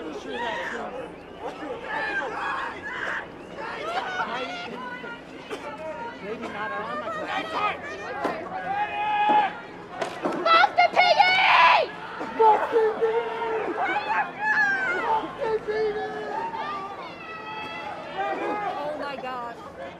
Maybe not on my Boston Piggy! Boston Piggy! Oh my gosh.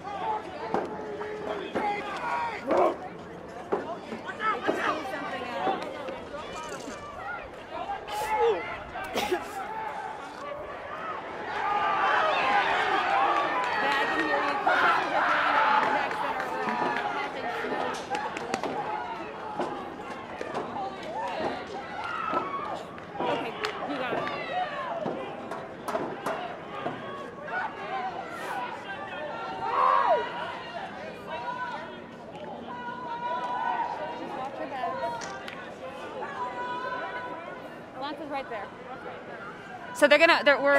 Is right there. So we're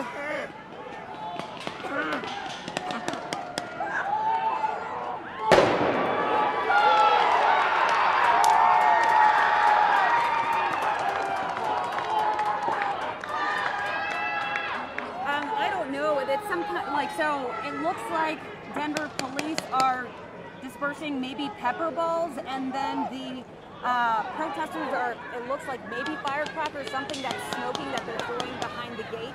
I don't know. It's some kind like, so it looks like Denver police are dispersing maybe pepper balls, and then the protesters are, it looks like maybe firecrackers, something that's smoking that they're throwing behind the gate.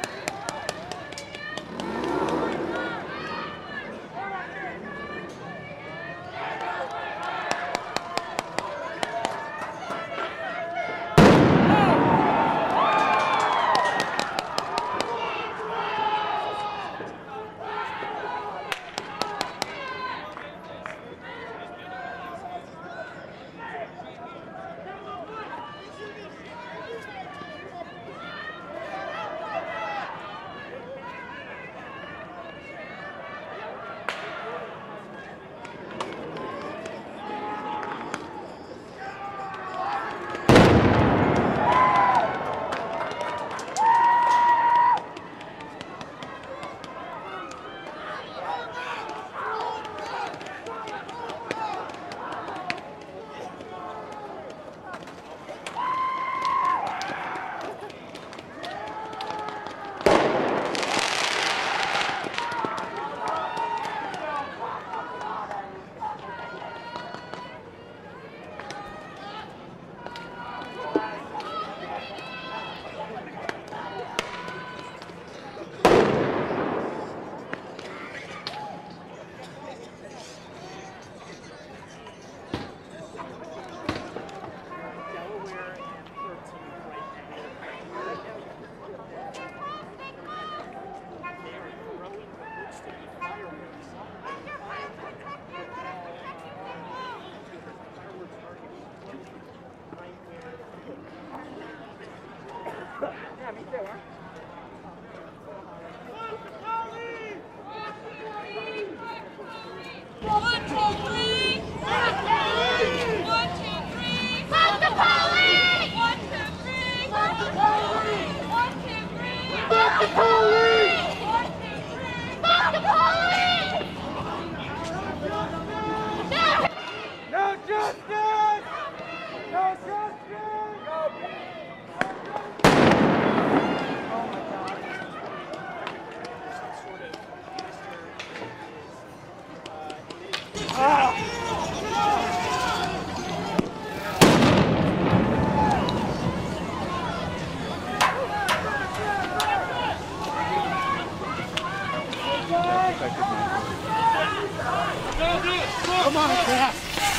Come on, Cass.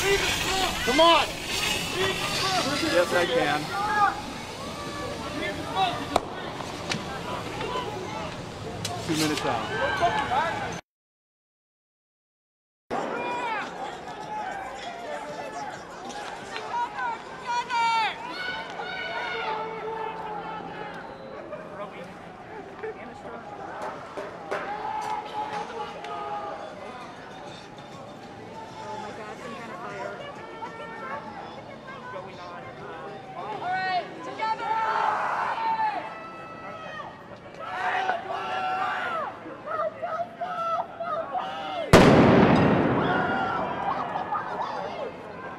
Come on. Yes, I can. 2 minutes out.